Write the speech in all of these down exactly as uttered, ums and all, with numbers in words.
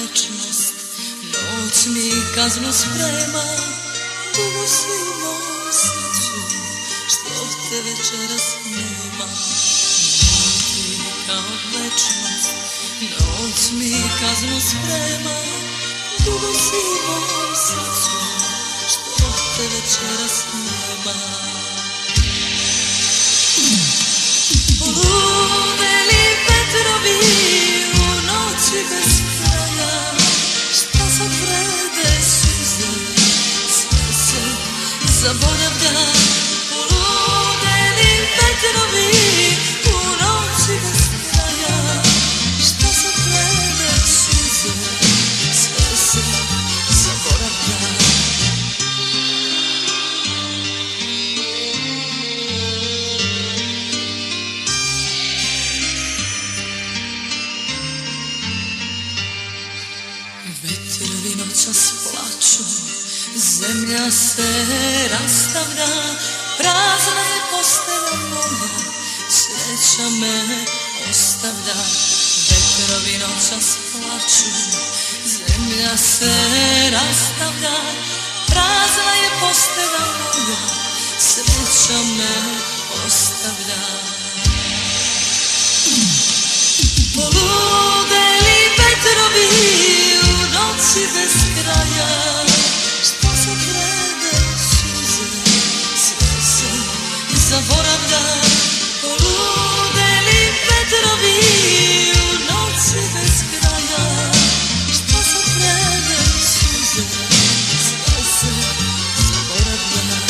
večnost, noć mi kaznu sprema, dugo si u mom srcu, što te večeras nema. Noć mi kao večnost, noć mi kaznu sprema, dugo si u mom srcu, što te večeras nema. Poludeli vetrovi u noći bez kraja, šta sad vrede suze, sve se zaboravlja. Poludeli vetrovi u noći bez kraja, šta sad vrede suze, sve se zaboravlja. Vetrovi noćas plaču, zemlja se rastavlja, prazna je postelja moja, sreća me ostavlja. Vetrovi noćas plaču, zemlja se rastavlja, prazna je postelja moja, sreća me ostavlja. Poludeli vetrovi u noći bez kraja, šta sad vrede suze, sve se zaboravlja. Poludeli vetrovi u noći bez kraja, šta sad vrede suze, sve se zaboravlja.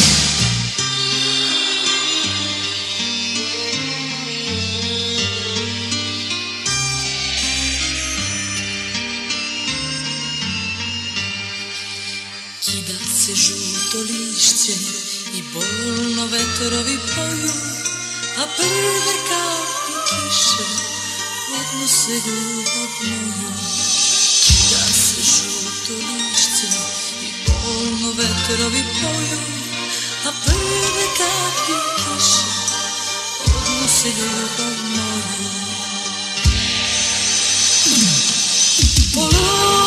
Kida se žuto lišće i bolno vetrovi poju, a prve kapi kiše odnose ljubav moju. Kida se žuto lišće i bolno vetrovi poju, a prve kapi kiše odnose ljubav moju. Poludeli